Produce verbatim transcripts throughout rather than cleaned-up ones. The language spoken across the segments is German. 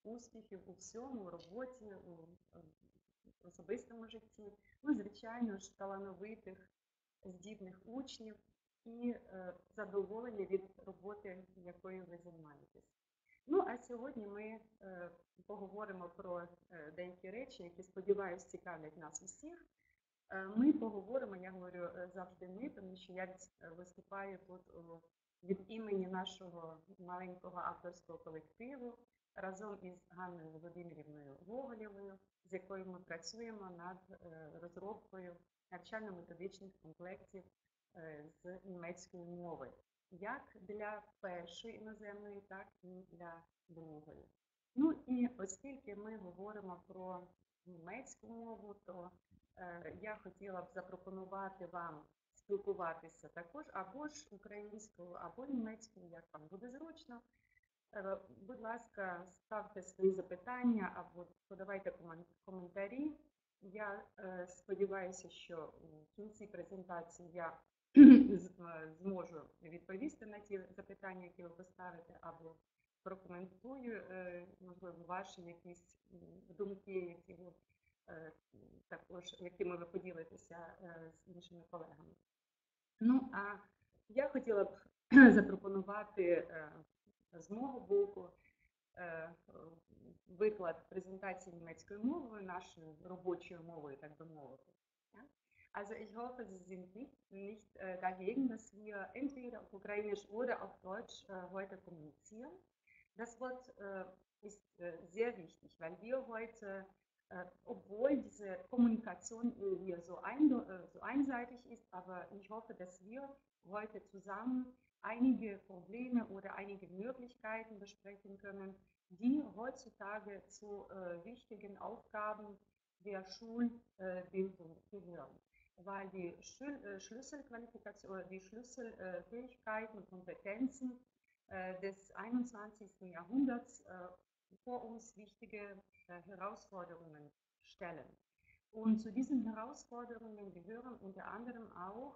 успіхів у всьому, у роботі, у особистому житті. Ну, звичайно ж, талановитих, здібних учнів і е, задоволення від роботи, якою ви займаєтесь. Ну, а сьогодні ми е, поговоримо про е, деякі речі, які, сподіваюся, цікавлять нас усіх. Е, ми поговоримо, я говорю завжди ми, тому що я виступаю тут від імені нашого маленького авторського колективу разом із Ганною Володимирівною Гоголєвою, з якою ми працюємо над розробкою навчально-методичних комплектів з німецької мови, як для першої іноземної, так і для другої. Ну і оскільки ми говоримо про німецьку мову, то е, я хотіла б запропонувати вам спілкуватися також або ж українською, або німецькою, як вам буде зручно. Е, будь ласка, ставте свої запитання або подавайте коментарі. Я е, сподіваюся, що в кінці презентації я зможу відповісти на ті запитання, які ви поставите, або прокоментую, е, можливо, ваші якісь думки, які ви е, також, якими ви поділитеся е, з іншими колегами. Ну, а я хотіла б запропонувати е, з мого боку е, виклад презентації німецькою мовою, нашою робочою мовою, так би мовити. Also ich hoffe, Sie sind nicht, nicht äh, dagegen, dass wir entweder auf Ukrainisch oder auf Deutsch äh, heute kommunizieren. Das Wort äh, ist äh, sehr wichtig, weil wir heute, äh, obwohl diese Kommunikation hier so, ein, äh, so einseitig ist, aber ich hoffe, dass wir heute zusammen einige Probleme oder einige Möglichkeiten besprechen können, die heutzutage zu äh, wichtigen Aufgaben der Schulbildung gehören. Weil die Schlüsselqualifikation oder die Schlüsselfähigkeiten und Kompetenzen des einundzwanzigsten Jahrhunderts vor uns wichtige Herausforderungen stellen. Und zu diesen Herausforderungen gehören unter anderem auch,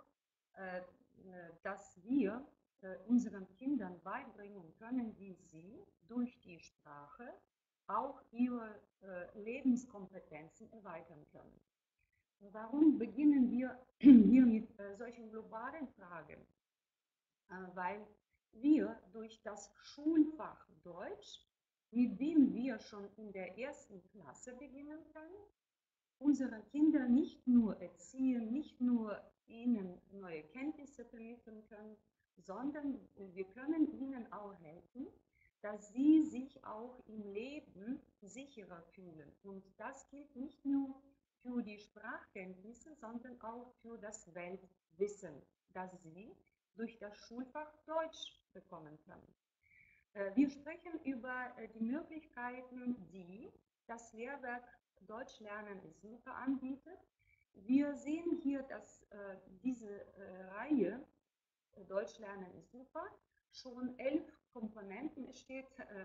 dass wir unseren Kindern beibringen können, wie sie durch die Sprache auch ihre Lebenskompetenzen erweitern können. Warum beginnen wir hier mit solchen globalen Fragen? Weil wir durch das Schulfach Deutsch, mit dem wir schon in der ersten Klasse beginnen können, unsere Kinder nicht nur erziehen, nicht nur ihnen neue Kenntnisse vermitteln können, sondern wir können ihnen auch helfen, dass sie sich auch im Leben sicherer fühlen. Und das gilt nicht nur für die Sprachkenntnisse, sondern auch für das Weltwissen, das sie durch das Schulfach Deutsch bekommen können. Wir sprechen über die Möglichkeiten, die das Lehrwerk Deutsch lernen ist super anbietet. Wir sehen hier, dass äh, diese äh, Reihe Deutsch lernen ist super schon elf Komponenten steht, äh,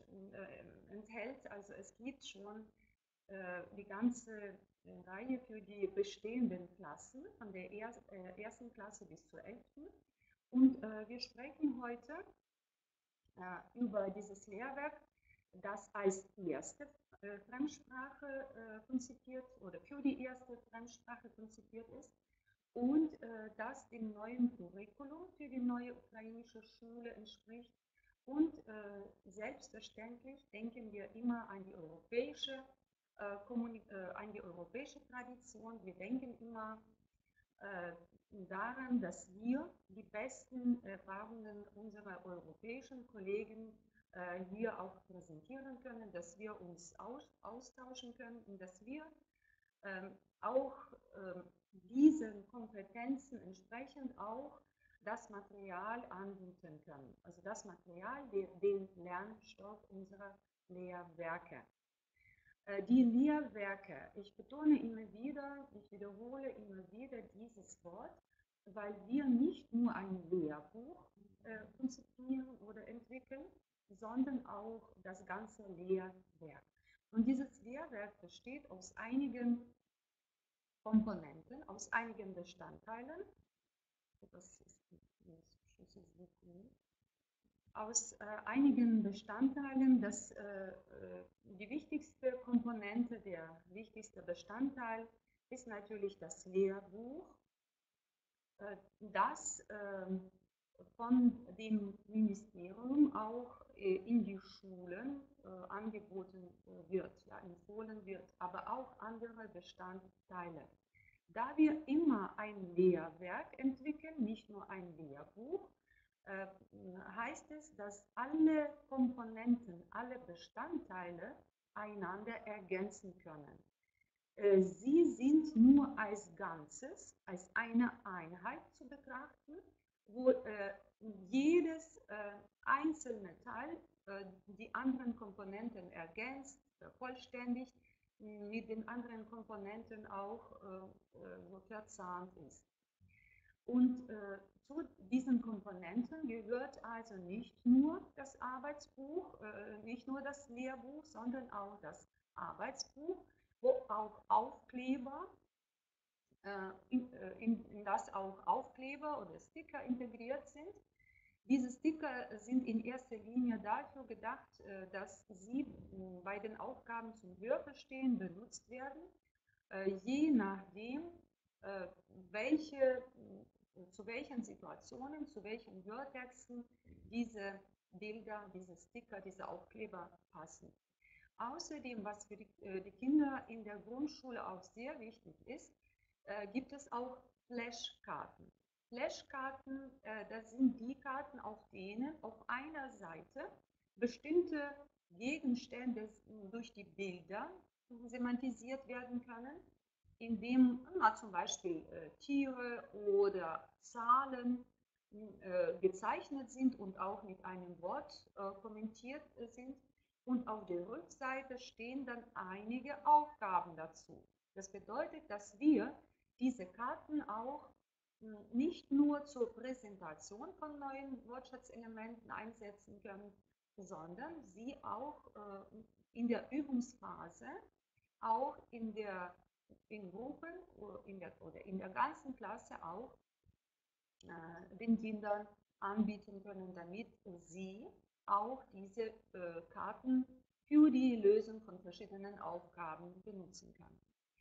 äh, enthält. Also es gibt schon äh, die ganze Reihe für die bestehenden Klassen, von der er, äh, ersten Klasse bis zur elften. Und äh, wir sprechen heute äh, über dieses Lehrwerk, das als erste äh, Fremdsprache äh, konzipiert oder für die erste Fremdsprache konzipiert ist und äh, das dem neuen Curriculum für die neue ukrainische Schule entspricht. Und äh, selbstverständlich denken wir immer an die europäische, äh, äh, an die europäische Tradition. Wir denken immer äh, daran, dass wir die besten Erfahrungen unserer europäischen Kollegen äh, hier auch präsentieren können, dass wir uns aus, austauschen können und dass wir ähm, auch äh, diesen Kompetenzen entsprechend auch das Material anbieten können. Also das Material, den Lernstoff unserer Lehrwerke. Die Lehrwerke, ich betone immer wieder, ich wiederhole immer wieder dieses Wort, weil wir nicht nur ein Lehrbuch äh, konzipieren oder entwickeln, sondern auch das ganze Lehrwerk. Und dieses Lehrwerk besteht aus einigen Komponenten, aus einigen Bestandteilen. Das ist, das ist aus äh, einigen Bestandteilen. Das, äh, die wichtigste Komponente, der wichtigste Bestandteil ist natürlich das Lehrbuch, äh, das äh, von dem Ministerium auch äh, in die Schulen äh, angeboten wird, ja, empfohlen wird, aber auch andere Bestandteile. Da wir immer ein Lehrwerk entwickeln, nicht nur ein Lehrbuch, äh, heißt es, dass alle Komponenten, alle Bestandteile einander ergänzen können. Äh, Sie sind nur als Ganzes, als eine Einheit zu betrachten, wo äh, jedes äh, einzelne Teil äh, die anderen Komponenten ergänzt, vervollständigt, mit den anderen Komponenten auch äh, so verzahnt ist. Und äh, zu diesen Komponenten gehört also nicht nur das Arbeitsbuch, äh, nicht nur das Lehrbuch, sondern auch das Arbeitsbuch, wo auch Aufkleber, äh, in, äh, in, in das auch Aufkleber oder Sticker integriert sind. Diese Sticker sind in erster Linie dafür gedacht, äh, dass sie äh, bei den Aufgaben zum Hörverstehen benutzt werden, äh, je nachdem, äh, welche, zu welchen Situationen, zu welchen Hörtexten diese Bilder, diese Sticker, diese Aufkleber passen. Außerdem, was für die, äh, die Kinder in der Grundschule auch sehr wichtig ist, äh, gibt es auch Flashkarten. Flashkarten, äh, das sind die Karten, auf denen auf einer Seite bestimmte Gegenstände durch die Bilder semantisiert werden können, indem na, zum Beispiel äh, Tiere oder Zahlen äh, gezeichnet sind und auch mit einem Wort äh, kommentiert äh, sind. Und auf der Rückseite stehen dann einige Aufgaben dazu. Das bedeutet, dass wir diese Karten auch mh, nicht nur zur Präsentation von neuen Wortschatzelementen einsetzen können, sondern sie auch äh, in der Übungsphase, auch in der in Gruppen oder in der, oder in der ganzen Klasse auch äh, den Kindern anbieten können, damit sie auch diese äh, Karten für die Lösung von verschiedenen Aufgaben benutzen kann.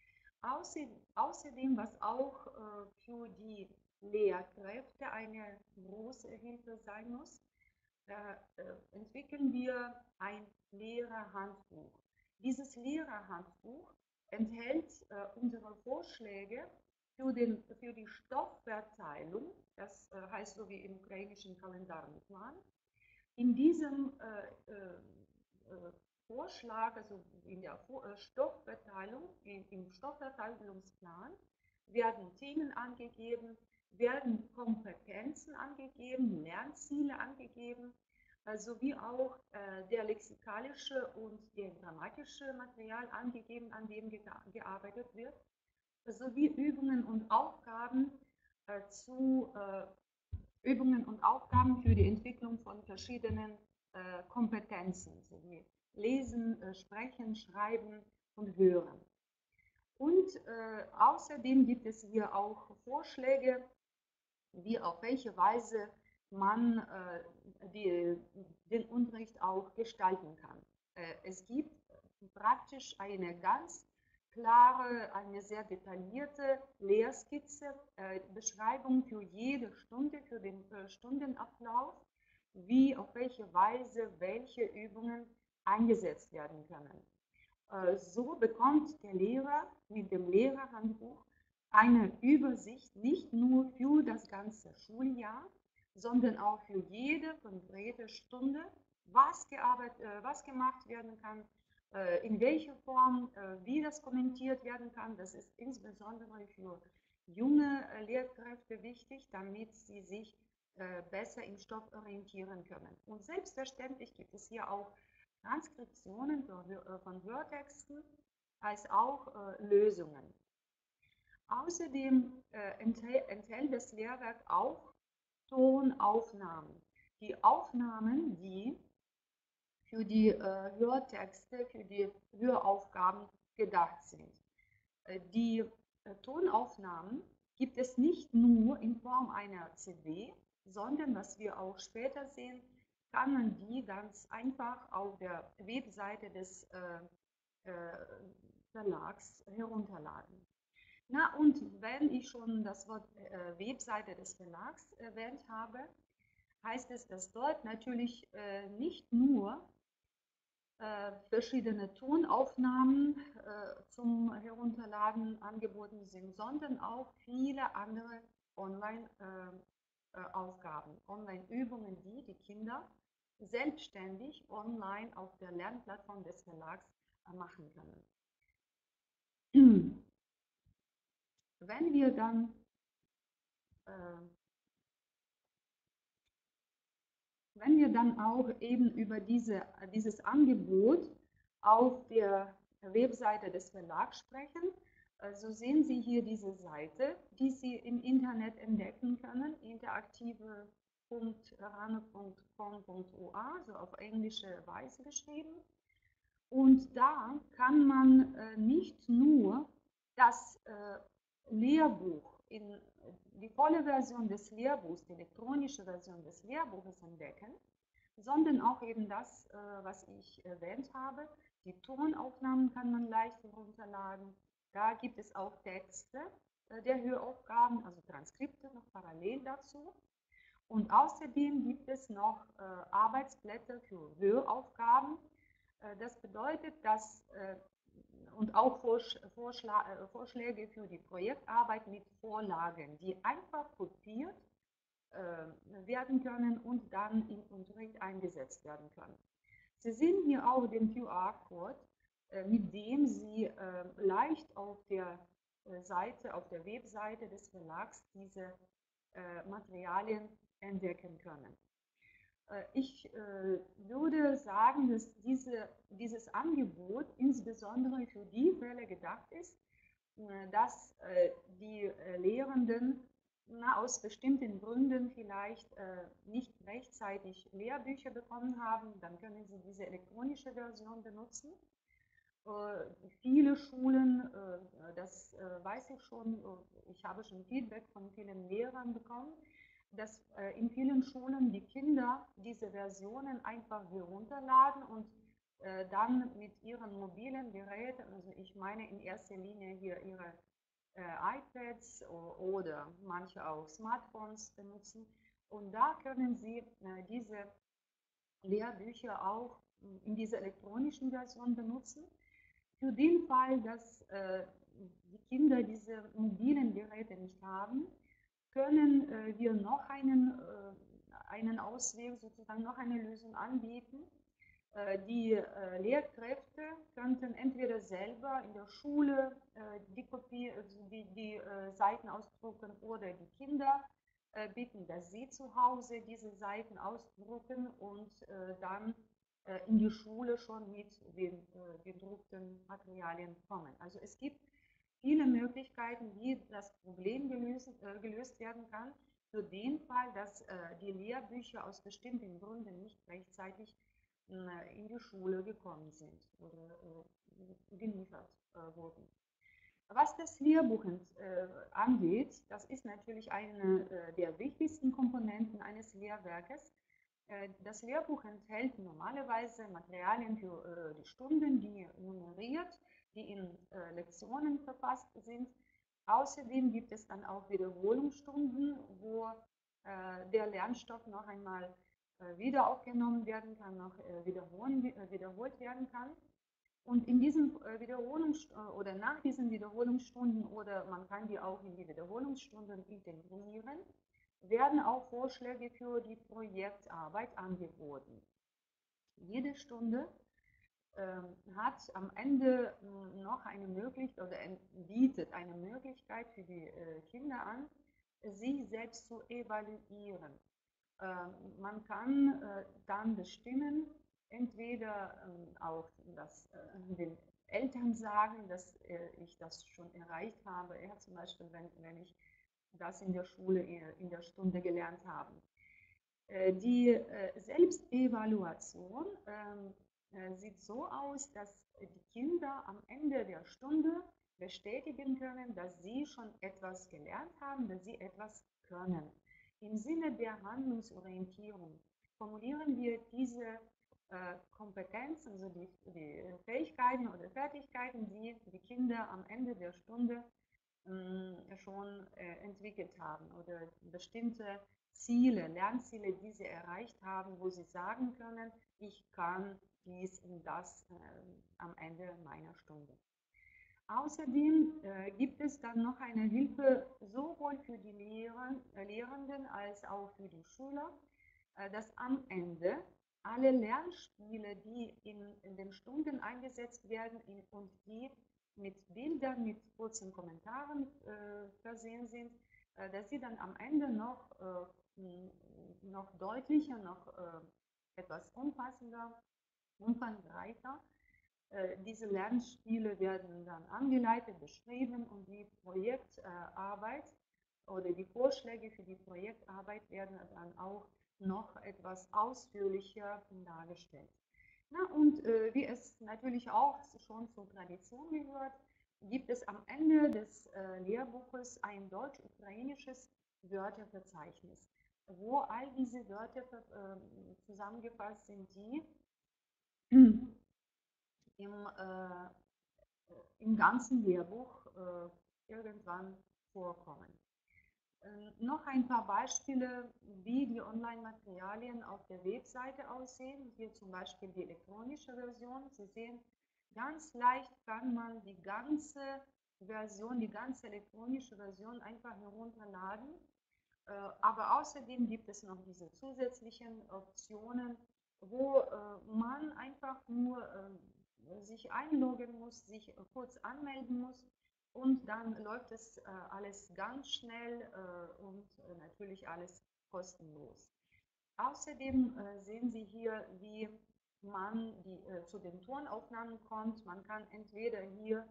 Außerdem, was auch äh, für die Lehrkräfte eine große Hilfe sein muss, äh, äh, entwickeln wir ein Lehrerhandbuch. Dieses Lehrerhandbuch enthält äh, unsere Vorschläge für, den, für die Stoffverteilung, das äh, heißt so wie im ukrainischen Kalendarplan. In diesem äh, äh, Vorschlag, also in der Stoffverteilung, in, im Stoffverteilungsplan, werden Themen angegeben, werden Kompetenzen angegeben, Lernziele angegeben, sowie auch äh, der lexikalische und der grammatische Material angegeben, an dem gearbeitet wird, sowie Übungen und Aufgaben äh, zu äh, Übungen und Aufgaben für die Entwicklung von verschiedenen äh, Kompetenzen, sowie Lesen, äh, Sprechen, Schreiben und Hören. Und äh, außerdem gibt es hier auch Vorschläge, wie auf welche Weise man äh, die, den Unterricht auch gestalten kann. Äh, es gibt praktisch eine ganz klare, eine sehr detaillierte Lehrskizze, äh, Beschreibung für jede Stunde, für den äh, Stundenablauf, wie, auf welche Weise welche Übungen eingesetzt werden können. Äh, so bekommt der Lehrer mit dem Lehrerhandbuch eine Übersicht nicht nur für das ganze Schuljahr, sondern auch für jede konkrete Stunde, was, gearbeitet, äh, was gemacht werden kann, äh, in welcher Form, äh, wie das kommentiert werden kann. Das ist insbesondere für junge äh, Lehrkräfte wichtig, damit sie sich äh, besser im Stoff orientieren können. Und selbstverständlich gibt es hier auch Transkriptionen von Hörtexten als auch äh, Lösungen. Außerdem äh, enthält, enthält das Lehrwerk auch Tonaufnahmen. Die Aufnahmen, die für die äh, Hörtexte, für die Höraufgaben gedacht sind. Äh, die äh, Tonaufnahmen gibt es nicht nur in Form einer C D, sondern, was wir auch später sehen, kann man die ganz einfach auf der Webseite des äh, äh, Verlags herunterladen. Na, und wenn ich schon das Wort äh, Webseite des Verlags erwähnt habe, heißt es, dass dort natürlich äh, nicht nur äh, verschiedene Tonaufnahmen äh, zum Herunterladen angeboten sind, sondern auch viele andere Online-Aufgaben, äh, Online-Übungen, die die Kinder selbstständig online auf der Lernplattform des Verlags äh, machen können. Wenn wir dann äh, wenn wir dann auch eben über diese, dieses Angebot auf der Webseite des Verlags sprechen, so sehen Sie hier diese Seite, die Sie im Internet entdecken können, interaktive punkt rane punkt com punkt u a, so auf englische Weise geschrieben. Und da kann man äh, nicht nur das äh, Lehrbuch, in, die volle Version des Lehrbuchs, die elektronische Version des Lehrbuches entdecken, sondern auch eben das, äh, was ich erwähnt habe. Die Tonaufnahmen kann man leicht herunterladen. Da gibt es auch Texte äh, der Höraufgaben, also Transkripte noch parallel dazu. Und außerdem gibt es noch äh, Arbeitsblätter für Höraufgaben. Äh, das bedeutet, dass äh, und auch Vorschla äh, Vorschläge für die Projektarbeit mit Vorlagen, die einfach kopiert äh, werden können und dann im Unterricht eingesetzt werden können. Sie sehen hier auch den Q R-Code, äh, mit dem Sie äh, leicht auf der äh, Seite, auf der Webseite des Verlags diese äh, Materialien entdecken können. Äh, ich äh, würde sagen, dass diese, dieses Angebot insbesondere für die Fälle gedacht ist, äh, dass äh, die äh, Lehrenden na, aus bestimmten Gründen vielleicht äh, nicht rechtzeitig Lehrbücher bekommen haben. Dann können Sie diese elektronische Version benutzen. Äh, viele Schulen, äh, das äh, weiß ich schon, äh, ich habe schon Feedback von vielen Lehrern bekommen, dass äh, in vielen Schulen die Kinder diese Versionen einfach herunterladen und äh, dann mit ihren mobilen Geräten, also ich meine in erster Linie hier ihre äh, iPads oder manche auch Smartphones benutzen. Und da können Sie äh, diese Lehrbücher auch in dieser elektronischen Version benutzen. Für den Fall, dass äh, die Kinder diese mobilen Geräte nicht haben, können äh, wir noch einen, äh, einen Ausweg, sozusagen noch eine Lösung anbieten. Äh, die äh, Lehrkräfte könnten entweder selber in der Schule äh, die, Kopie, also die, die äh, Seiten ausdrucken oder die Kinder äh, bitten, dass sie zu Hause diese Seiten ausdrucken und äh, dann äh, in die Schule schon mit den äh, gedruckten Materialien kommen. Also es gibt viele Möglichkeiten, wie das Problem gelöst, äh, gelöst werden kann, für den Fall, dass äh, die Lehrbücher aus bestimmten Gründen nicht rechtzeitig äh, in die Schule gekommen sind oder äh, geliefert äh, wurden. Was das Lehrbuch äh, angeht, das ist natürlich eine äh, der wichtigsten Komponenten eines Lehrwerkes. Äh, das Lehrbuch enthält normalerweise Materialien für äh, die Stunden, die nummeriert, die in äh, Lektionen verfasst sind. Außerdem gibt es dann auch Wiederholungsstunden, wo äh, der Lernstoff noch einmal äh, wieder aufgenommen werden kann, noch äh, wiederholen, äh, wiederholt werden kann. Und in diesen äh, Wiederholungs- äh, oder nach diesen Wiederholungsstunden oder man kann die auch in die Wiederholungsstunden integrieren, werden auch Vorschläge für die Projektarbeit angeboten. Jede Stunde ähm, hat am Ende äh, noch eine Möglichkeit oder bietet eine Möglichkeit für die äh, Kinder an, sich selbst zu evaluieren. Äh, man kann äh, dann bestimmen, entweder ähm, auch das, äh, den Eltern sagen, dass äh, ich das schon erreicht habe, ja, zum Beispiel, wenn, wenn ich das in der Schule in der Stunde gelernt habe. Äh, die äh, Selbstevaluation ähm, äh, sieht so aus, dass die Kinder am Ende der Stunde bestätigen können, dass sie schon etwas gelernt haben, dass sie etwas können. Im Sinne der Handlungsorientierung formulieren wir diese äh, Kompetenzen, also die, die Fähigkeiten oder Fertigkeiten, die die Kinder am Ende der Stunde mh, schon äh, entwickelt haben oder bestimmte Ziele, Lernziele, die sie erreicht haben, wo sie sagen können, ich kann dies und das äh, am Ende meiner Stunde. Außerdem äh, gibt es dann noch eine Hilfe sowohl für die Lehrer, äh, Lehrenden als auch für die Schüler, äh, dass am Ende alle Lernspiele, die in, in den Stunden eingesetzt werden in, und die mit Bildern, mit kurzen Kommentaren äh, versehen sind, äh, dass sie dann am Ende noch, äh, noch deutlicher, noch äh, etwas umfassender, umfangreicher. Äh, diese Lernspiele werden dann angeleitet, beschrieben und die Projektarbeit oder die Vorschläge für die Projektarbeit werden dann auch noch etwas ausführlicher dargestellt. Na, und äh, wie es natürlich auch schon zur Tradition gehört, gibt es am Ende des äh, Lehrbuches ein deutsch-ukrainisches Wörterverzeichnis, wo all diese Wörter äh, zusammengefasst sind, die im, äh, im ganzen Lehrbuch äh, irgendwann vorkommen. Ähm, noch ein paar Beispiele, wie die Online-Materialien auf der Webseite aussehen. Hier zum Beispiel die elektronische Version. Sie sehen, ganz leicht kann man die ganze Version, die ganze elektronische Version einfach herunterladen. Äh, aber außerdem gibt es noch diese zusätzlichen Optionen, wo äh, man einfach nur äh, sich einloggen muss, sich kurz anmelden muss und dann läuft es äh, alles ganz schnell äh, und äh, natürlich alles kostenlos. Außerdem äh, sehen Sie hier, wie man die, äh, zu den Tonaufnahmen kommt. Man kann entweder hier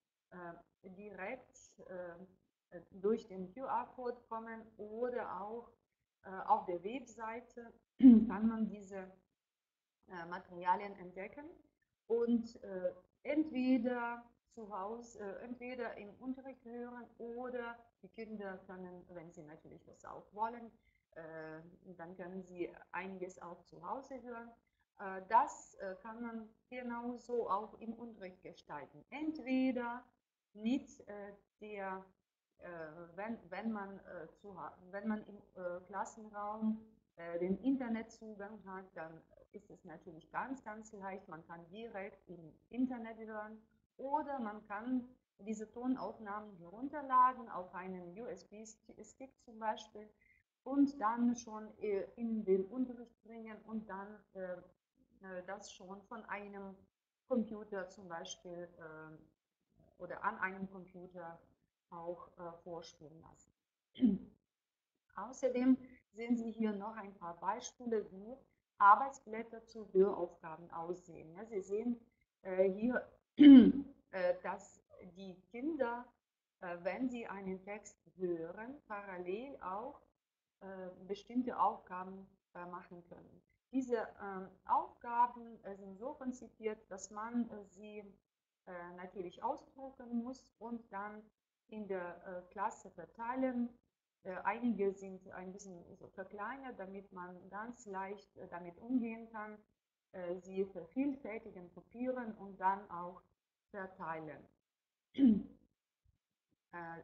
äh, direkt äh, durch den Q R-Code kommen oder auch äh, auf der Webseite kann man diese äh, Materialien entdecken und äh, entweder zu Hause, äh, entweder im Unterricht hören oder die Kinder können, wenn sie natürlich das auch wollen, äh, dann können sie einiges auch zu Hause hören. Äh, das äh, kann man genauso auch im Unterricht gestalten. Entweder mit äh, der, äh, wenn, wenn, man, äh, zu, wenn man im äh, Klassenraum äh, den Internetzugang hat, dann ist es natürlich ganz, ganz leicht. Man kann direkt im Internet hören oder man kann diese Tonaufnahmen herunterladen auf einen U S B-Stick zum Beispiel und dann schon äh, in den Unterricht bringen und dann äh, das schon von einem Computer zum Beispiel äh, oder an einem Computer auch äh, vorspielen lassen. Außerdem sehen Sie hier noch ein paar Beispiele, wie Arbeitsblätter zu Höraufgaben aussehen. Sie sehen äh, hier, äh, dass die Kinder, äh, wenn sie einen Text hören, parallel auch äh, bestimmte Aufgaben äh, machen können. Diese äh, Aufgaben äh, sind so konzipiert, dass man äh, sie äh, natürlich ausdrucken muss und dann in der äh, Klasse verteilen. Äh, einige sind ein bisschen so verkleinert, damit man ganz leicht äh, damit umgehen kann. Äh, sie vervielfältigen, kopieren und dann auch verteilen. äh,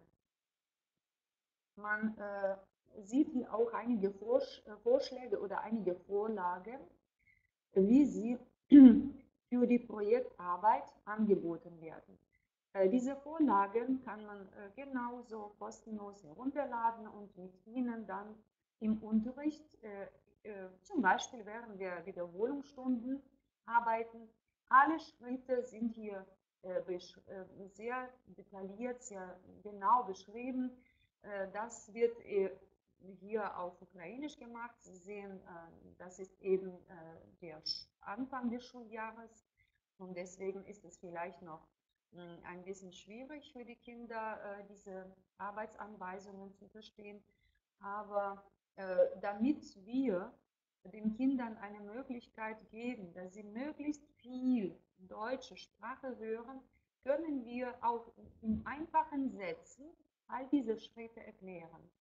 man äh, sieht hier auch einige Vorsch Vorschläge oder einige Vorlagen, wie sie für die Projektarbeit angeboten werden. Äh, diese Vorlagen kann man äh, genauso kostenlos herunterladen und mit ihnen dann im Unterricht, äh, äh, zum Beispiel während der Wiederholungsstunden arbeiten. Alle Schritte sind hier äh, sehr detailliert, sehr genau beschrieben. Äh, das wird äh, hier auf Ukrainisch gemacht. Sie sehen, äh, das ist eben äh, der Anfang des Schuljahres und deswegen ist es vielleicht noch ein bisschen schwierig für die Kinder, äh, diese Arbeitsanweisungen zu verstehen. Aber äh, damit wir den Kindern eine Möglichkeit geben, dass sie möglichst viel deutsche Sprache hören, können wir auch in einfachen Sätzen all diese Schritte erklären.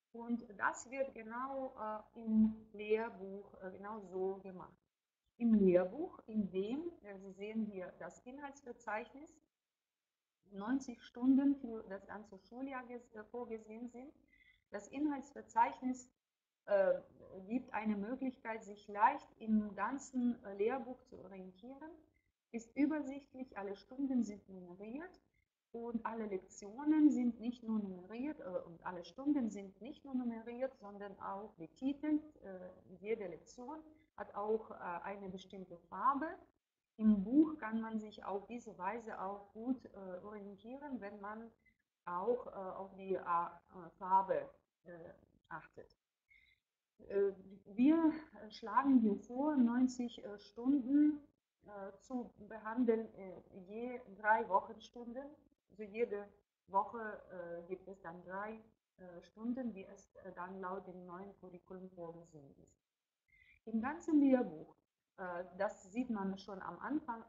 Und das wird genau äh, im Lehrbuch äh, genau so gemacht. Im Lehrbuch, in dem, äh, Sie sehen hier das Inhaltsverzeichnis, neunzig Stunden für das ganze Schuljahr äh, vorgesehen sind. Das Inhaltsverzeichnis äh, gibt eine Möglichkeit, sich leicht im ganzen äh, Lehrbuch zu orientieren, ist übersichtlich, alle Stunden sind nummeriert und alle Lektionen sind nicht nur nummeriert äh, und alle Stunden sind nicht nur nummeriert, sondern auch betitelt. Äh, jede Lektion hat auch äh, eine bestimmte Farbe. Im Buch kann man sich auf diese Weise auch gut äh, orientieren, wenn man auch äh, auf die äh, Farbe äh, achtet. Äh, wir schlagen hier vor, neunzig äh, Stunden äh, zu behandeln, äh, je drei Wochenstunden. Also jede Woche äh, gibt es dann drei äh, Stunden, wie es äh, dann laut dem neuen Curriculum vorgesehen ist. Im ganzen Lehrbuch, äh, das sieht man schon am Anfang,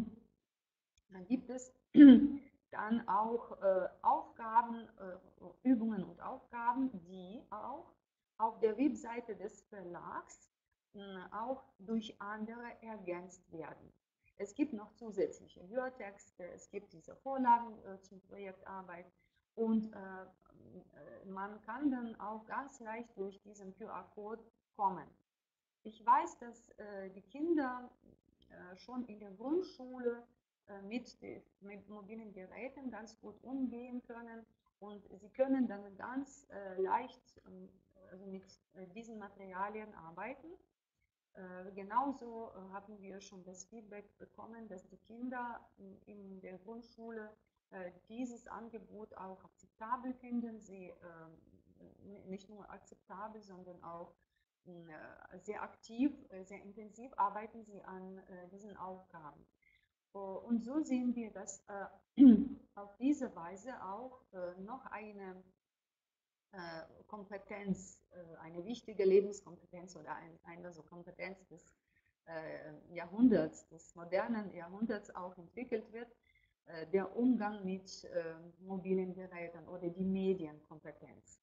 dann gibt es dann auch äh, Aufgaben, äh, Übungen und Aufgaben, die auch auf der Webseite des Verlags äh, auch durch andere ergänzt werden. Es gibt noch zusätzliche Hörtexte, es gibt diese Vorlagen äh, zur Projektarbeit und äh, man kann dann auch ganz leicht durch diesen Q R-Code kommen. Ich weiß, dass äh, die Kinder äh, schon in der Grundschule äh, mit, mit mobilen Geräten ganz gut umgehen können und sie können dann ganz äh, leicht äh, also mit äh, diesen Materialien arbeiten. Äh, genauso äh, haben wir schon das Feedback bekommen, dass die Kinder in, in der Grundschule äh, dieses Angebot auch akzeptabel finden. Sie äh, nicht nur akzeptabel, sondern auch äh, sehr aktiv, äh, sehr intensiv arbeiten sie an äh, diesen Aufgaben. Und so sehen wir, dass äh, auf diese Weise auch äh, noch eine äh, Kompetenz, äh, eine wichtige Lebenskompetenz oder ein, eine so Kompetenz des äh, Jahrhunderts, des modernen Jahrhunderts auch entwickelt wird, äh, der Umgang mit äh, mobilen Geräten oder die Medienkompetenz.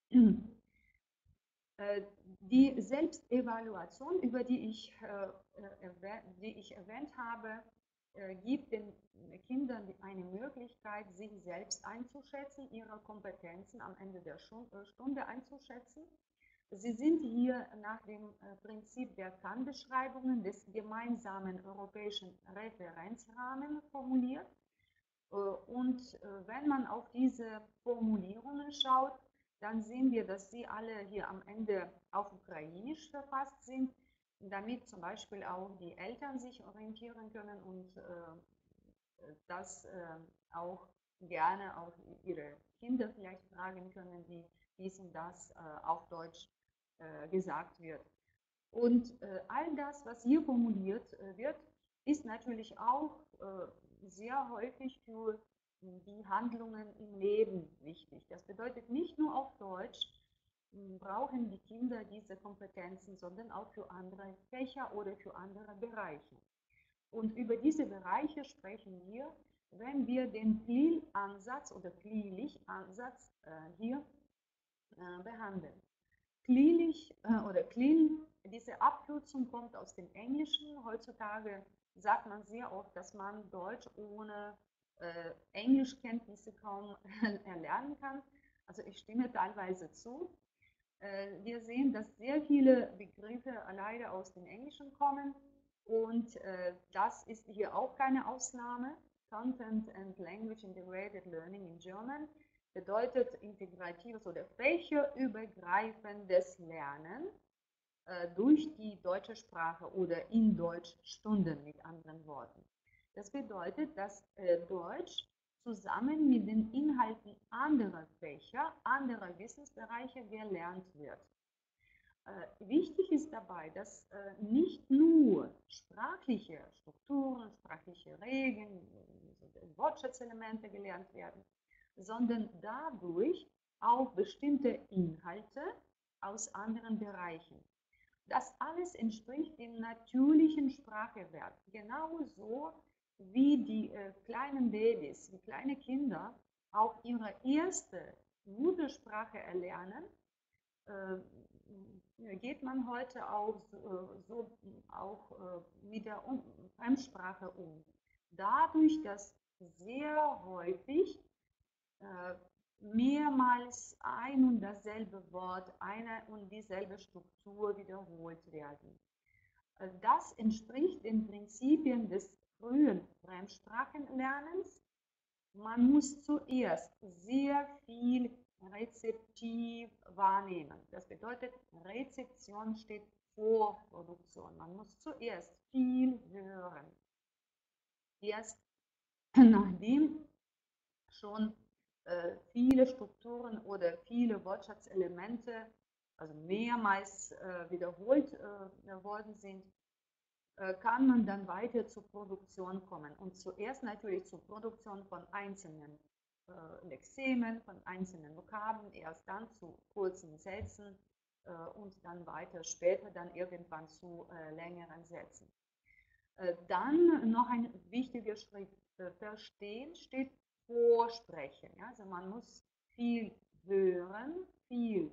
Die Selbstevaluation, über die ich, äh, die ich erwähnt habe, äh, gibt den Kindern eine Möglichkeit, sich selbst einzuschätzen, ihre Kompetenzen am Ende der Stunde einzuschätzen. Sie sind hier nach dem Prinzip der Kann-Beschreibungen des gemeinsamen europäischen Referenzrahmens formuliert. Und wenn man auf diese Formulierungen schaut, dann sehen wir, dass sie alle hier am Ende auf Ukrainisch verfasst sind, damit zum Beispiel auch die Eltern sich orientieren können und äh, das äh, auch gerne auch ihre Kinder vielleicht fragen können, wie dies und das äh, auf Deutsch äh, gesagt wird. Und äh, all das, was hier formuliert äh, wird, ist natürlich auch äh, sehr häufig für die Handlungen im Leben wichtig. Das bedeutet, nicht nur auf Deutsch brauchen die Kinder diese Kompetenzen, sondern auch für andere Fächer oder für andere Bereiche. Und über diese Bereiche sprechen wir, wenn wir den P L I L-Ansatz oder P L I-Lich-Ansatz äh, hier äh, behandeln. Klilich äh, oder Klil, diese Abkürzung kommt aus dem Englischen. Heutzutage sagt man sehr oft, dass man Deutsch ohne äh, Englischkenntnisse kaum erlernen kann. Also ich stimme teilweise zu. Äh, wir sehen, dass sehr viele Begriffe leider aus dem Englischen kommen und äh, das ist hier auch keine Ausnahme. Content and Language Integrated Learning in German bedeutet integratives oder fächerübergreifendes Lernen äh, durch die deutsche Sprache oder in Deutschstunden mit anderen Worten. Das bedeutet, dass äh, Deutsch zusammen mit den Inhalten anderer Fächer, anderer Wissensbereiche gelernt wird. Äh, wichtig ist dabei, dass äh, nicht nur sprachliche Strukturen, sprachliche Regeln, Wortschatzelemente gelernt werden, sondern dadurch auch bestimmte Inhalte aus anderen Bereichen. Das alles entspricht dem natürlichen Spracherwerb. Genauso wie die äh, kleinen Babys, die kleinen Kinder auch ihre erste Muttersprache erlernen, äh, geht man heute auch so, so auch äh, mit der um Fremdsprache um. Dadurch, dass sehr häufig äh, mehrmals ein und dasselbe Wort, eine und dieselbe Struktur wiederholt werden. Äh, Das entspricht den Prinzipien des frühen Fremdsprachenlernens. Man muss zuerst sehr viel rezeptiv wahrnehmen. Das bedeutet, Rezeption steht vor Produktion. Man muss zuerst viel hören. Erst nachdem schon äh, viele Strukturen oder viele Wortschatzelemente, also mehrmals äh, wiederholt äh, worden sind, äh, kann man dann weiter zur Produktion kommen. Und zuerst natürlich zur Produktion von einzelnen äh, Lexemen, von einzelnen Vokabeln, erst dann zu kurzen Sätzen äh, und dann weiter später dann irgendwann zu äh, längeren Sätzen. Äh, dann noch ein wichtiger Schritt, äh, Verstehen steht vor Sprechen. Ja? Also man muss viel hören, viel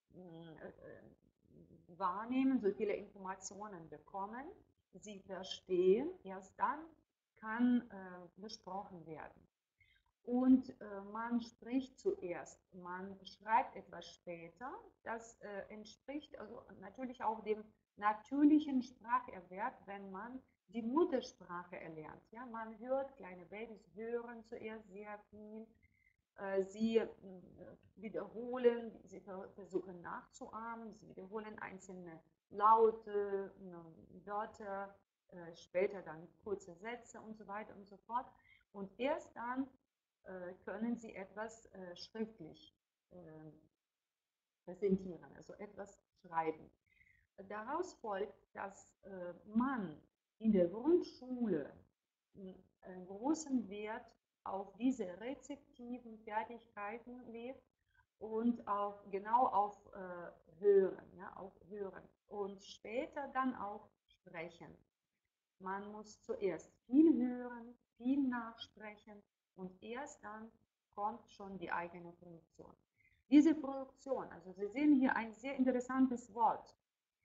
äh, wahrnehmen, so viele Informationen bekommen, sie verstehen, erst dann kann äh, gesprochen werden. Und äh, man spricht zuerst, man schreibt etwas später. Das äh, entspricht also natürlich auch dem natürlichen Spracherwerb, wenn man die Muttersprache erlernt. Ja, man hört, kleine Babys hören zuerst sehr viel, äh, sie äh, wiederholen, sie versuchen nachzuahmen, sie wiederholen einzelne Laute, äh, Wörter, äh, später dann kurze Sätze und so weiter und so fort. Und erst dann können Sie etwas äh, schriftlich äh, präsentieren, also etwas schreiben. Daraus folgt, dass äh, man in der Grundschule einen großen Wert auf diese rezeptiven Fertigkeiten legt und auf, genau auf äh, Hören, ja, auf Hören und später dann auch Sprechen. Man muss zuerst viel hören, viel nachsprechen und erst dann kommt schon die eigene Produktion. Diese Produktion, also Sie sehen hier ein sehr interessantes Wort.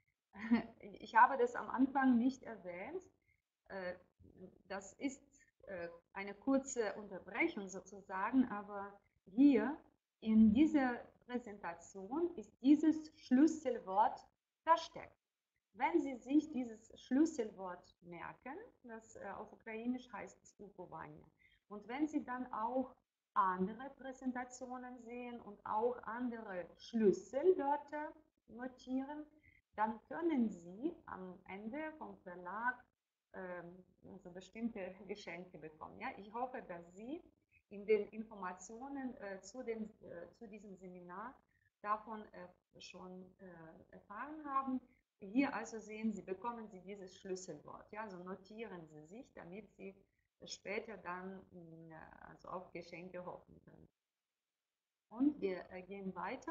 Ich habe das am Anfang nicht erwähnt. Das ist eine kurze Unterbrechung sozusagen, aber hier in dieser Präsentation ist dieses Schlüsselwort versteckt. Wenn Sie sich dieses Schlüsselwort merken, das äh, auf Ukrainisch heißt Stupovanie, und wenn Sie dann auch andere Präsentationen sehen und auch andere Schlüsselwörter notieren, dann können Sie am Ende vom Verlag ähm, also bestimmte Geschenke bekommen. Ja? Ich hoffe, dass Sie in den Informationen äh, zu, den, äh, zu diesem Seminar davon äh, schon äh, erfahren haben. Hier also sehen Sie, bekommen Sie dieses Schlüsselwort. Ja, also notieren Sie sich, damit Sie später dann also auf Geschenke hoffen können. Und wir gehen weiter.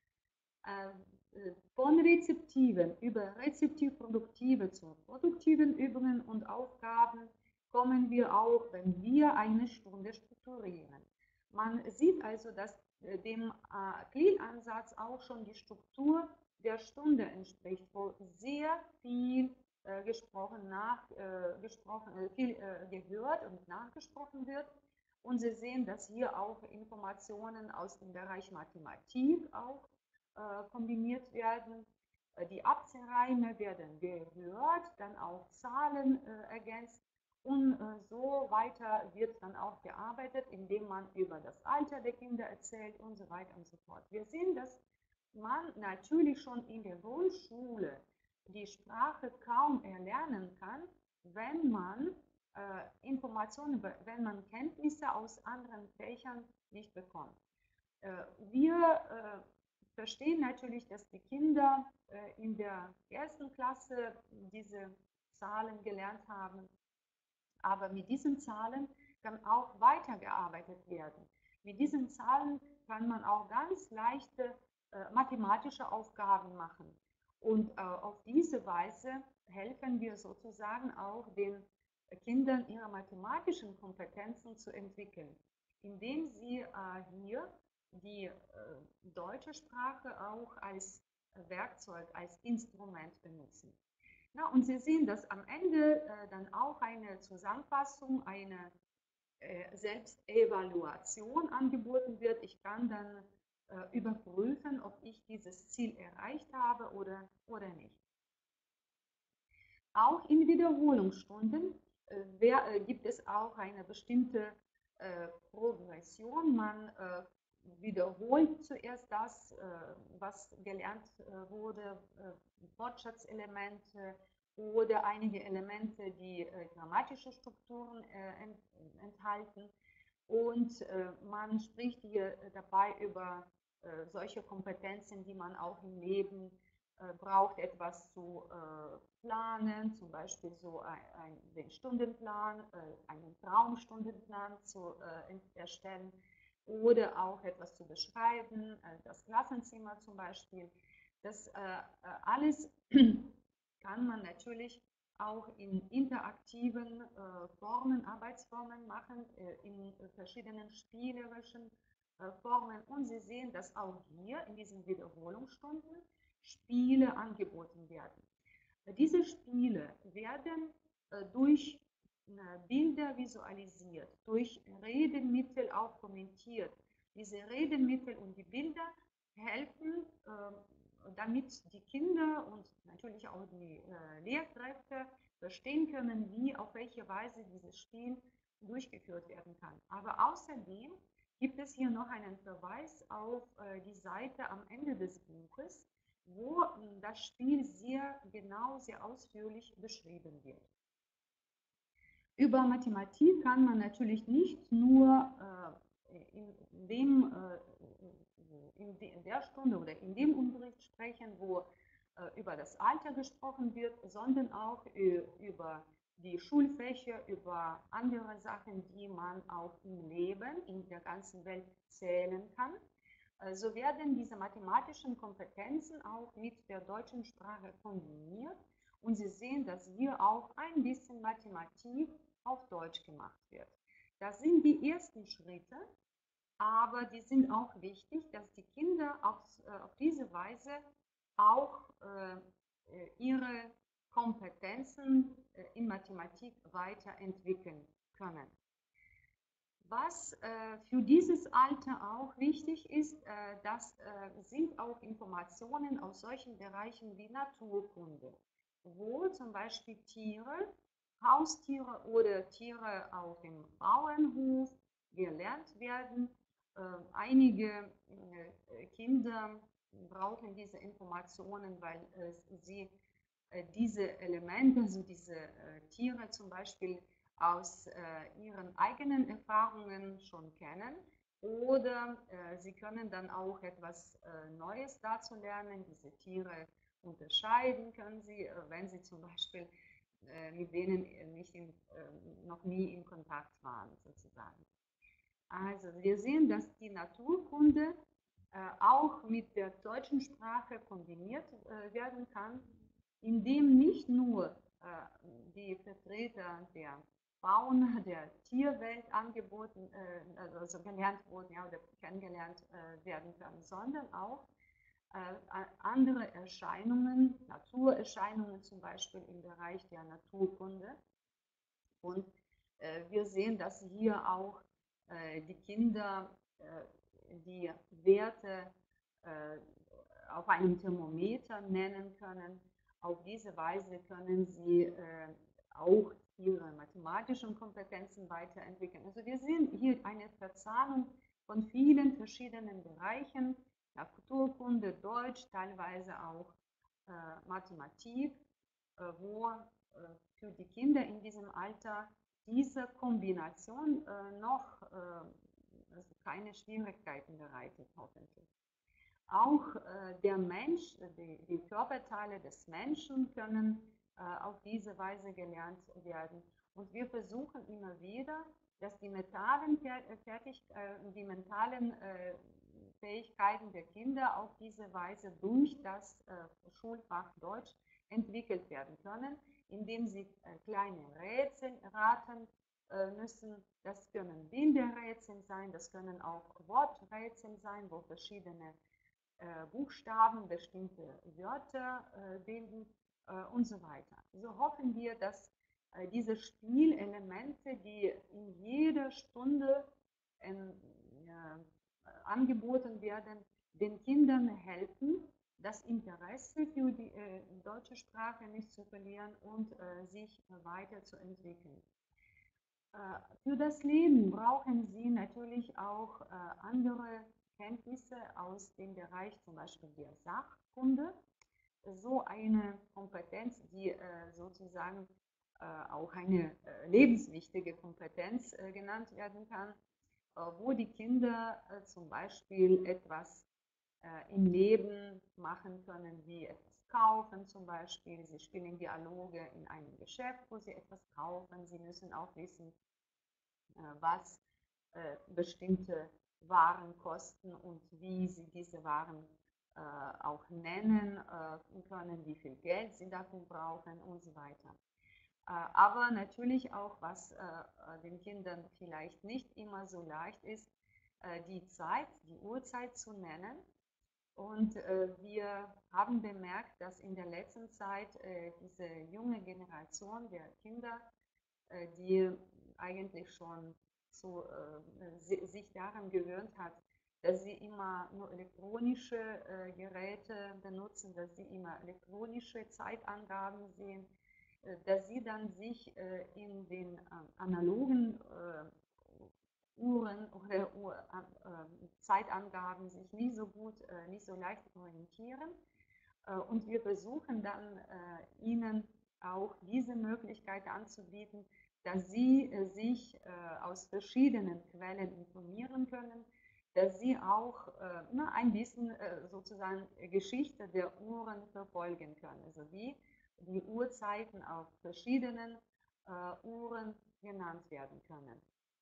Von rezeptiven über rezeptiv-produktive zu produktiven Übungen und Aufgaben kommen wir auch, wenn wir eine Stunde strukturieren. Man sieht also, dass dem Clean-Ansatz auch schon die Struktur der Stunde entspricht, wo sehr viel äh, gesprochen, nach, äh, gesprochen, äh, viel äh, gehört und nachgesprochen wird. Und Sie sehen, dass hier auch Informationen aus dem Bereich Mathematik auch äh, kombiniert werden. Äh, die Abzeireime werden gehört, dann auch Zahlen äh, ergänzt. Und äh, so weiter wird dann auch gearbeitet, indem man über das Alter der Kinder erzählt und so weiter und so fort. Wir sehen, dass man natürlich schon in der Grundschule die Sprache kaum erlernen kann, wenn man äh, Informationen, wenn man Kenntnisse aus anderen Fächern nicht bekommt. Äh, wir äh, verstehen natürlich, dass die Kinder äh, in der ersten Klasse diese Zahlen gelernt haben, aber mit diesen Zahlen kann auch weitergearbeitet werden. Mit diesen Zahlen kann man auch ganz leichte äh, mathematische Aufgaben machen. Und äh, auf diese Weise helfen wir sozusagen auch den Kindern, ihre mathematischen Kompetenzen zu entwickeln, indem sie äh, hier die äh, deutsche Sprache auch als Werkzeug, als Instrument benutzen. Na, und Sie sehen, dass am Ende äh, dann auch eine Zusammenfassung, eine äh, Selbstevaluation angeboten wird. Ich kann dann äh, überprüfen, ob ich dieses Ziel erreicht habe oder, oder nicht. Auch in Wiederholungsstunden äh, wer, äh, gibt es auch eine bestimmte äh, Progression. Man äh, wiederholt zuerst das, äh, was gelernt äh, wurde, äh, Wortschatzelemente oder einige Elemente, die äh, grammatische Strukturen äh, ent enthalten. Und äh, man spricht hier dabei über äh, solche Kompetenzen, die man auch im Leben äh, braucht, etwas zu äh, planen, zum Beispiel so ein, ein, den Stundenplan, äh, einen Traumstundenplan zu äh, erstellen oder auch etwas zu beschreiben, äh, das Klassenzimmer zum Beispiel. Das äh, äh, alles kann man natürlich auch in interaktiven äh, Formen, Arbeitsformen machen, äh, in verschiedenen spielerischen äh, Formen. Und Sie sehen, dass auch hier in diesen Wiederholungsstunden Spiele angeboten werden. Diese Spiele werden äh, durch äh, Bilder visualisiert, durch Redemittel auch kommentiert. Diese Redemittel und die Bilder helfen, äh, damit die Kinder und natürlich auch die äh, Lehrkräfte verstehen können, wie, auf welche Weise dieses Spiel durchgeführt werden kann. Aber außerdem gibt es hier noch einen Verweis auf äh, die Seite am Ende des Buches, wo äh, das Spiel sehr genau, sehr ausführlich beschrieben wird. Über Mathematik kann man natürlich nicht nur äh, in, dem, äh, in, de, in der Stunde oder in dem Unterricht sprechen, wo äh, über das Alter gesprochen wird, sondern auch äh, über die Schulfächer, über andere Sachen, die man auch im Leben, in der ganzen Welt zählen kann. So werden diese mathematischen Kompetenzen auch mit der deutschen Sprache kombiniert und Sie sehen, dass hier auch ein bisschen Mathematik auf Deutsch gemacht wird. Das sind die ersten Schritte, aber die sind auch wichtig, dass die Kinder auf, auf diese Weise auch äh, ihre Kompetenzen in Mathematik weiterentwickeln können. Was äh, für dieses Alter auch wichtig ist, äh, das äh, sind auch Informationen aus solchen Bereichen wie Naturkunde, wo zum Beispiel Tiere, Haustiere oder Tiere auf dem Bauernhof gelernt werden. Äh, einige äh, Kinder brauchen diese Informationen, weil äh, sie äh, diese Elemente, also diese äh, Tiere zum Beispiel, aus äh, ihren eigenen Erfahrungen schon kennen oder äh, sie können dann auch etwas äh, Neues dazu lernen. Diese Tiere unterscheiden können sie, äh, wenn sie zum Beispiel äh, mit denen nicht in, äh, noch nie in Kontakt waren, sozusagen. Also wir sehen, dass die Naturkunde äh, auch mit der deutschen Sprache kombiniert äh, werden kann, indem nicht nur äh, die Vertreter der Fauna, der Tierwelt angeboten, äh, also gelernt wurden, ja, oder kennengelernt äh, werden können, sondern auch äh, andere Erscheinungen, Naturerscheinungen zum Beispiel im Bereich der Naturkunde. Und äh, wir sehen, dass hier auch äh, die Kinder äh, die Werte äh, auf einem Thermometer nennen können. Auf diese Weise können sie äh, auch ihre mathematischen Kompetenzen weiterentwickeln. Also wir sehen hier eine Verzahnung von vielen verschiedenen Bereichen, Naturkunde, Deutsch, teilweise auch äh, Mathematik, äh, wo äh, für die Kinder in diesem Alter diese Kombination äh, noch äh, also keine Schwierigkeiten bereitet, hoffentlich. Auch äh, der Mensch, die, die Körperteile des Menschen können äh, auf diese Weise gelernt werden. Und wir versuchen immer wieder, dass die mentalen, fertig, äh, die mentalen äh, Fähigkeiten der Kinder auf diese Weise durch das äh, Schulfach Deutsch entwickelt werden können, indem sie äh, kleine Rätsel raten äh, müssen. Das können Bilderrätsel sein, das können auch Worträtsel sein, wo verschiedene äh, Buchstaben bestimmte Wörter äh, bilden äh, und so weiter. So hoffen wir, dass äh, diese Spielelemente, die in jeder Stunde ähm, ja, angeboten werden, den Kindern helfen, das Interesse für die äh, deutsche Sprache nicht zu verlieren und äh, sich weiterzuentwickeln. Äh, für das Leben brauchen sie natürlich auch äh, andere Kenntnisse aus dem Bereich zum Beispiel der Sachkunde. So eine Kompetenz, die äh, sozusagen äh, auch eine äh, lebenswichtige Kompetenz äh, genannt werden kann, äh, wo die Kinder äh, zum Beispiel etwas äh, im Leben machen können, wie etwas kaufen zum Beispiel. Sie spielen Dialoge in einem Geschäft, wo sie etwas kaufen. Sie müssen auch wissen, äh, was äh, bestimmte Waren kosten und wie sie diese Waren äh, auch nennen äh, können, wie viel Geld sie dafür brauchen und so weiter. Äh, aber natürlich auch, was äh, den Kindern vielleicht nicht immer so leicht ist, äh, die Zeit, die Uhrzeit zu nennen. Und äh, wir haben bemerkt, dass in der letzten Zeit äh, diese junge Generation der Kinder, äh, die eigentlich schon so, äh, sich daran gewöhnt hat, dass sie immer nur elektronische äh, Geräte benutzen, dass sie immer elektronische Zeitangaben sehen, äh, dass sie dann sich äh, in den äh, analogen äh, Uhren oder Uhr, äh, Zeitangaben sich nicht so gut, äh, nicht so leicht orientieren. Äh, und wir versuchen dann äh, ihnen auch diese Möglichkeit anzubieten, dass sie äh, sich äh, aus verschiedenen Quellen informieren können, dass sie auch äh, na, ein bisschen äh, sozusagen Geschichte der Uhren verfolgen können, also wie die Uhrzeiten auf verschiedenen äh, Uhren genannt werden können.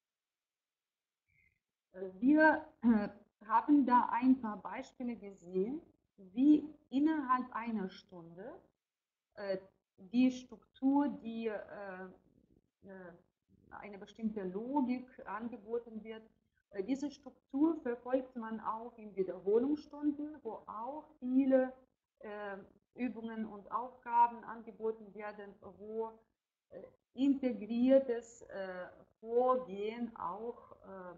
Wir äh, haben da ein paar Beispiele gesehen, wie innerhalb einer Stunde äh, die Struktur, die äh, äh, eine bestimmte Logik angeboten wird, äh, diese Struktur verfolgt man auch in Wiederholungsstunden, wo auch viele äh, Übungen und Aufgaben angeboten werden, wo äh, integriertes äh, Vorgehen auch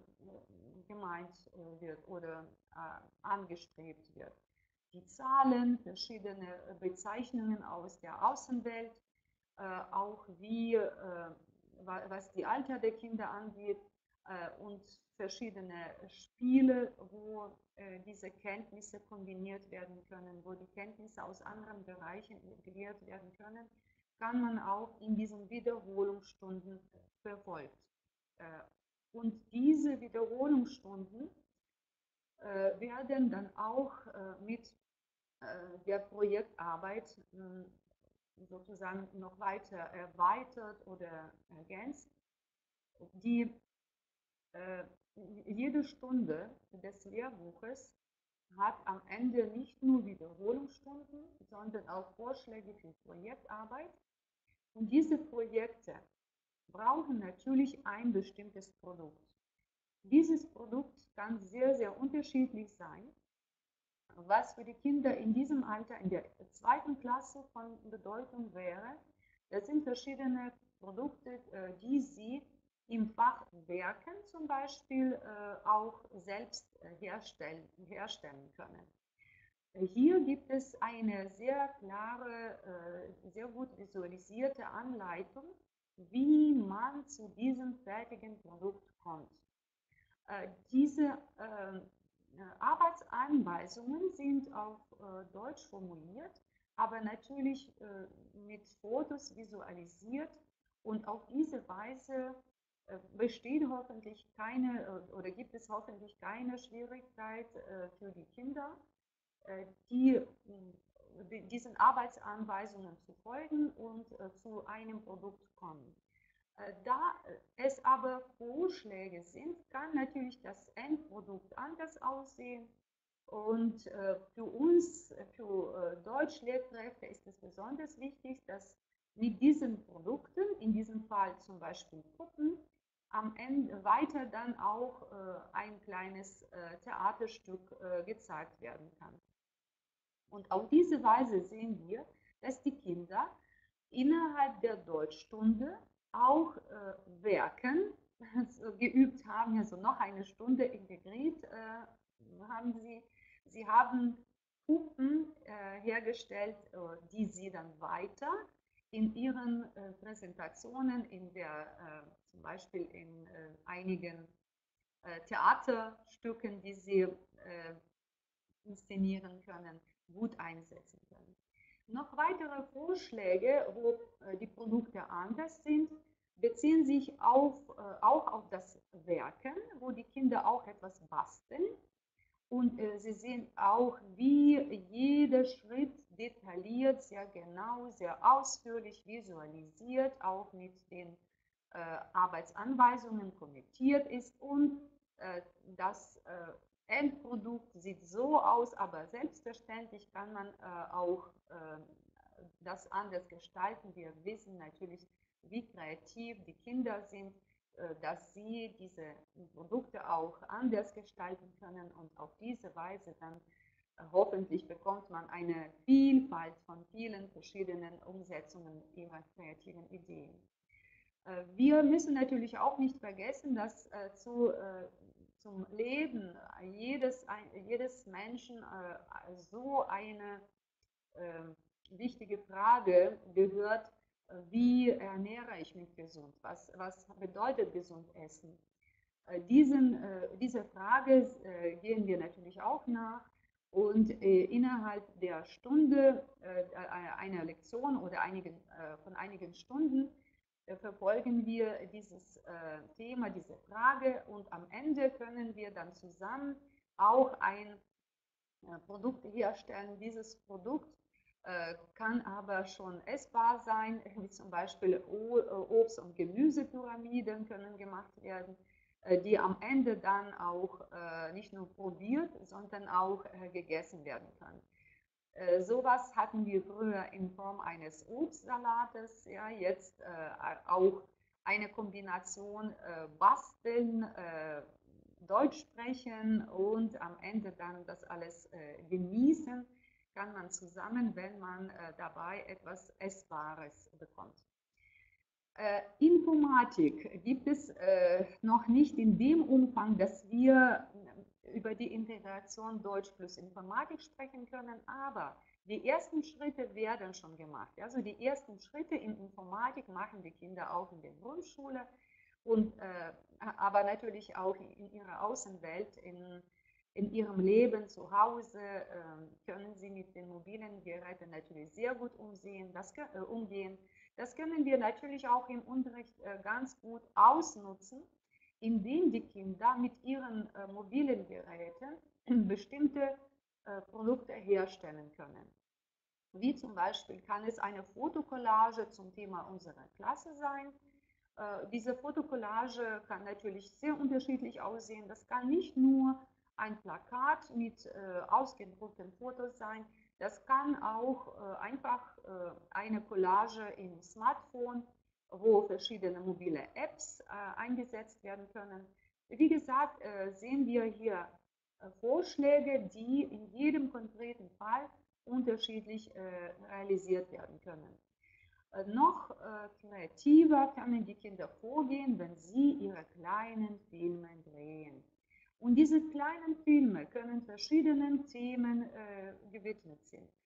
äh, gemeint äh, wird oder äh, angestrebt wird. Die Zahlen, verschiedene Bezeichnungen aus der Außenwelt, äh, auch wie, äh, was die Alter der Kinder angeht äh, und verschiedene Spiele, wo äh, diese Kenntnisse kombiniert werden können, wo die Kenntnisse aus anderen Bereichen integriert werden können, kann man auch in diesen Wiederholungsstunden verfolgt. Äh, und diese Wiederholungsstunden äh, werden dann auch äh, mit äh, der Projektarbeit äh, sozusagen noch weiter erweitert oder ergänzt. Die, äh, jede Stunde des Lehrbuches hat am Ende nicht nur Wiederholungsstunden, sondern auch Vorschläge für Projektarbeit. Und diese Projekte brauchen natürlich ein bestimmtes Produkt. Dieses Produkt kann sehr, sehr unterschiedlich sein. Was für die Kinder in diesem Alter, in der zweiten Klasse von Bedeutung wäre, das sind verschiedene Produkte, die sie im Fach Werken zum Beispiel auch selbst herstellen, herstellen können. Hier gibt es eine sehr klare, sehr gut visualisierte Anleitung, wie man zu diesem fertigen Produkt kommt. Diese Arbeitsanweisungen sind auf äh, Deutsch formuliert, aber natürlich äh, mit Fotos visualisiert, und auf diese Weise äh, besteht hoffentlich keine äh, oder gibt es hoffentlich keine Schwierigkeit äh, für die Kinder, äh, die, die, diesen Arbeitsanweisungen zu folgen und äh, zu einem Produkt kommen. Da es aber Vorschläge sind, kann natürlich das Endprodukt anders aussehen. Und für uns, für Deutschlehrkräfte, ist es besonders wichtig, dass mit diesen Produkten, in diesem Fall zum Beispiel Puppen, am Ende weiter dann auch äh, ein kleines äh, Theaterstück äh, gezeigt werden kann. Und auf diese Weise sehen wir, dass die Kinder innerhalb der Deutschstunde auch äh, Werken also geübt haben, also noch eine Stunde integriert äh, haben sie. Sie haben Puppen äh, hergestellt, äh, die sie dann weiter in ihren äh, Präsentationen, in der, äh, zum Beispiel in äh, einigen äh, Theaterstücken, die sie äh, inszenieren können, gut einsetzen können. Noch weitere Vorschläge, wo äh, die Produkte anders sind, beziehen sich auf, äh, auch auf das Werken, wo die Kinder auch etwas basteln. Und äh, Sie sehen auch, wie jeder Schritt detailliert, sehr genau, sehr ausführlich visualisiert, auch mit den äh, Arbeitsanweisungen kommentiert ist. Und äh, das äh, Endprodukt sieht so aus, aber selbstverständlich kann man äh, auch äh, das anders gestalten. Wir wissen natürlich, wie kreativ die Kinder sind, dass sie diese Produkte auch anders gestalten können und auf diese Weise dann hoffentlich bekommt man eine Vielfalt von vielen verschiedenen Umsetzungen ihrer kreativen Ideen. Wir müssen natürlich auch nicht vergessen, dass zu, zum Leben jedes, jedes Menschen so eine wichtige Frage gehört, wie ernähre ich mich gesund? Was, was bedeutet gesund essen? Diesen, dieser Frage gehen wir natürlich auch nach und innerhalb der Stunde einer Lektion oder einigen, von einigen Stunden verfolgen wir dieses Thema, diese Frage und am Ende können wir dann zusammen auch ein Produkt herstellen. Dieses Produkt kann aber schon essbar sein, wie zum Beispiel Obst- und Gemüsepyramiden können gemacht werden, die am Ende dann auch nicht nur probiert, sondern auch gegessen werden kann. Sowas hatten wir früher in Form eines Obstsalates, ja, jetzt auch eine Kombination basteln, Deutsch sprechen und am Ende dann das alles genießen, kann man zusammen, wenn man äh, dabei etwas Essbares bekommt. Äh, Informatik gibt es äh, noch nicht in dem Umfang, dass wir über die Integration Deutsch plus Informatik sprechen können, aber die ersten Schritte werden schon gemacht. Also die ersten Schritte in Informatik machen die Kinder auch in der Grundschule, und, äh, aber natürlich auch in ihrer Außenwelt, in in ihrem Leben zu Hause äh, können sie mit den mobilen Geräten natürlich sehr gut umsehen, das, äh, umgehen. Das können wir natürlich auch im Unterricht äh, ganz gut ausnutzen, indem die Kinder mit ihren äh, mobilen Geräten bestimmte äh, Produkte herstellen können. Wie zum Beispiel kann es eine Fotokollage zum Thema unserer Klasse sein. Äh, diese Fotokollage kann natürlich sehr unterschiedlich aussehen. Das kann nicht nur ein Plakat mit äh, ausgedruckten Fotos sein. Das kann auch äh, einfach äh, eine Collage im Smartphone, wo verschiedene mobile Apps äh, eingesetzt werden können. Wie gesagt, äh, sehen wir hier äh, Vorschläge, die in jedem konkreten Fall unterschiedlich äh, realisiert werden können. Äh, noch äh, kreativer können die Kinder vorgehen, wenn sie ihre kleinen Filme drehen. Und diese kleinen Filme können verschiedenen Themen äh, gewidmet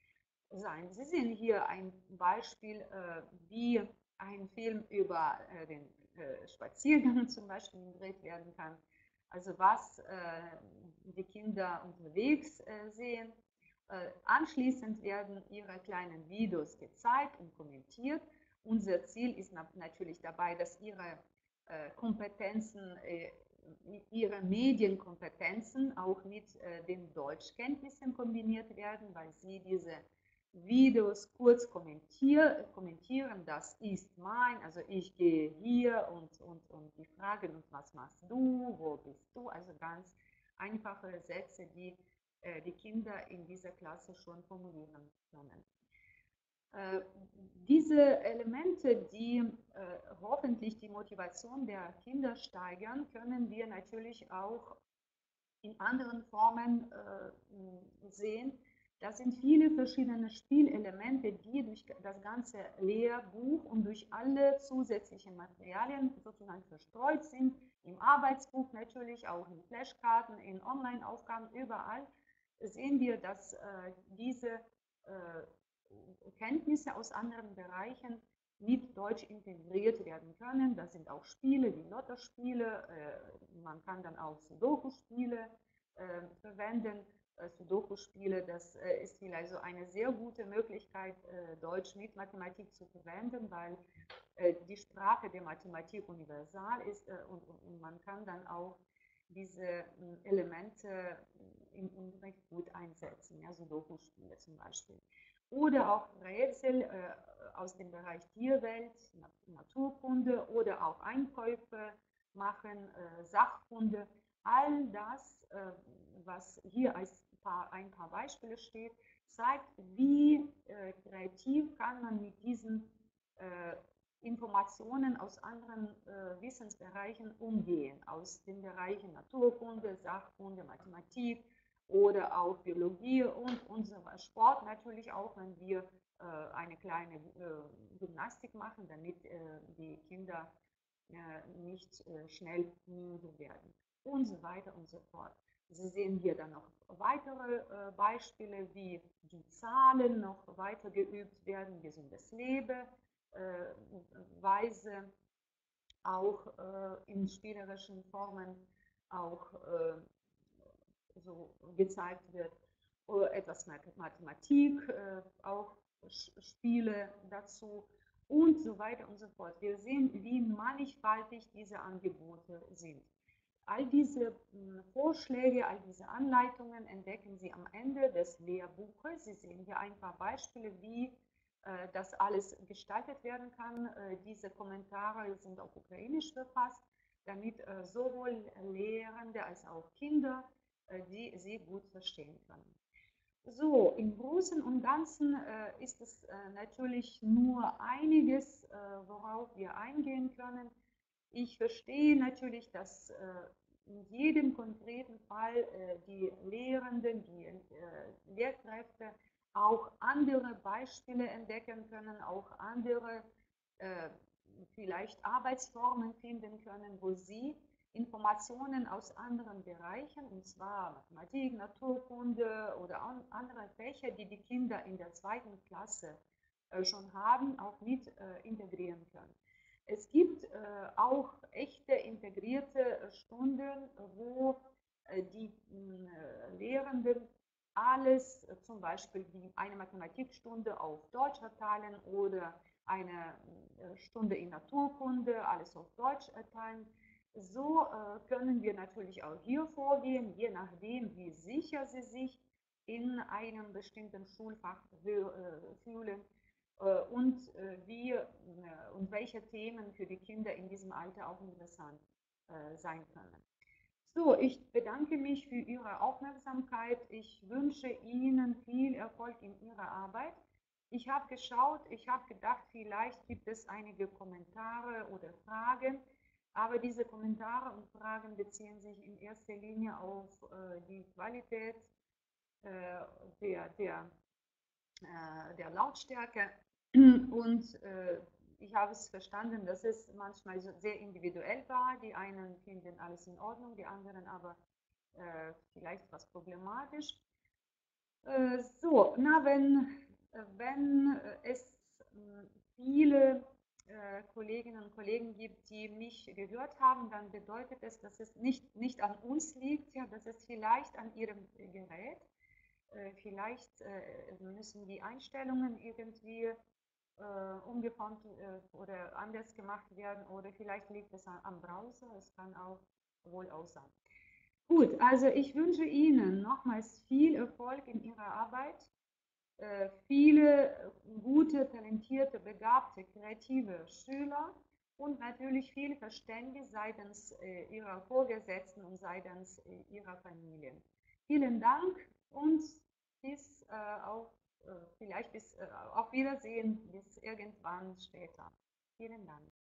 sein. Sie sehen hier ein Beispiel, äh, wie ein Film über äh, den äh, Spaziergang zum Beispiel gedreht werden kann. Also was äh, die Kinder unterwegs äh, sehen. Äh, anschließend werden ihre kleinen Videos gezeigt und kommentiert. Unser Ziel ist natürlich dabei, dass ihre äh, Kompetenzen, äh, ihre Medienkompetenzen auch mit äh, den Deutschkenntnissen kombiniert werden, weil sie diese Videos kurz kommentier, kommentieren, das ist mein, also ich gehe hier und, und, und die fragen, und was machst du, wo bist du, also ganz einfache Sätze, die äh, die Kinder in dieser Klasse schon formulieren können. Äh, diese Elemente, die äh, hoffentlich die Motivation der Kinder steigern, können wir natürlich auch in anderen Formen äh, sehen. Das sind viele verschiedene Spielelemente, die durch das ganze Lehrbuch und durch alle zusätzlichen Materialien sozusagen verstreut sind. Im Arbeitsbuch natürlich, auch in Flashkarten, in Online-Aufgaben, überall sehen wir, dass äh, diese äh, Kenntnisse aus anderen Bereichen mit Deutsch integriert werden können. Das sind auch Spiele wie Lottospiele, äh, man kann dann auch Sudoku-Spiele äh, verwenden. Äh, Sudoku-Spiele, das äh, ist vielleicht so eine sehr gute Möglichkeit, äh, Deutsch mit Mathematik zu verwenden, weil äh, die Sprache der Mathematik universal ist äh, und, und, und man kann dann auch diese äh, Elemente im Unterricht gut einsetzen, ja, Sudoku-Spiele zum Beispiel. Oder auch Rätsel äh, aus dem Bereich Tierwelt, Naturkunde oder auch Einkäufe machen, äh, Sachkunde. All das, äh, was hier als paar, ein paar Beispiele steht, zeigt, wie äh, kreativ kann man mit diesen äh, Informationen aus anderen äh, Wissensbereichen umgehen, aus den Bereichen Naturkunde, Sachkunde, Mathematik oder auch Biologie und unser Sport natürlich auch, wenn wir äh, eine kleine äh, Gymnastik machen, damit äh, die Kinder äh, nicht äh, schnell müde werden und so weiter und so fort. Sie sehen hier dann noch weitere äh, Beispiele, wie die Zahlen noch weiter geübt werden, gesundes Leben, äh, Weise, auch äh, in spielerischen Formen auch äh, so gezeigt wird, oder etwas Mathematik, äh, auch Spiele dazu und so weiter und so fort. Wir sehen, wie mannigfaltig diese Angebote sind. All diese mh, Vorschläge, all diese Anleitungen entdecken Sie am Ende des Lehrbuches. Sie sehen hier ein paar Beispiele, wie äh, das alles gestaltet werden kann. Äh, diese Kommentare sind auf Ukrainisch verfasst, damit äh, sowohl Lehrende als auch Kinder äh, die sie gut verstehen können. So, im Großen und Ganzen äh, ist es äh, natürlich nur einiges, äh, worauf wir eingehen können. Ich verstehe natürlich, dass äh, in jedem konkreten Fall äh, die Lehrenden, die äh, Lehrkräfte auch andere Beispiele entdecken können, auch andere äh, vielleicht Arbeitsformen finden können, wo sie Informationen aus anderen Bereichen, und zwar Mathematik, Naturkunde oder andere Fächer, die die Kinder in der zweiten Klasse äh, schon haben, auch mit äh, integrieren können. Es gibt äh, auch echte integrierte Stunden, wo äh, die äh, Lehrenden alles, äh, zum Beispiel wie eine Mathematikstunde auf Deutsch erteilen oder eine äh, Stunde in Naturkunde, alles auf Deutsch erteilen. So äh, können wir natürlich auch hier vorgehen, je nachdem, wie sicher Sie sich in einem bestimmten Schulfach äh, fühlen äh, und, äh, wie, äh, und welche Themen für die Kinder in diesem Alter auch interessant äh, sein können. So, ich bedanke mich für Ihre Aufmerksamkeit. Ich wünsche Ihnen viel Erfolg in Ihrer Arbeit. Ich habe geschaut, ich habe gedacht, vielleicht gibt es einige Kommentare oder Fragen, aber diese Kommentare und Fragen beziehen sich in erster Linie auf äh, die Qualität äh, der, der, äh, der Lautstärke und äh, ich habe es verstanden, dass es manchmal so sehr individuell war. Die einen finden alles in Ordnung, die anderen aber äh, vielleicht was problematisch. Äh, so, na, wenn, wenn es äh, viele äh, Kolleginnen und Kollegen gibt, die mich gehört haben, dann bedeutet es, dass es nicht, nicht an uns liegt, ja, dass es vielleicht an ihrem Gerät. Äh, vielleicht äh, müssen die Einstellungen irgendwie äh, umgeformt äh, oder anders gemacht werden oder vielleicht liegt es am, am Browser, es kann auch wohl auch sein. Gut, also ich wünsche Ihnen nochmals viel Erfolg in Ihrer Arbeit, äh, viele gute, talentierte, begabte, kreative Schüler und natürlich viel Verständnis seitens äh, Ihrer Vorgesetzten und seitens äh, Ihrer Familien. Vielen Dank und bis äh, auf äh, vielleicht bis äh, auf Wiedersehen, bis irgendwann später. Vielen Dank.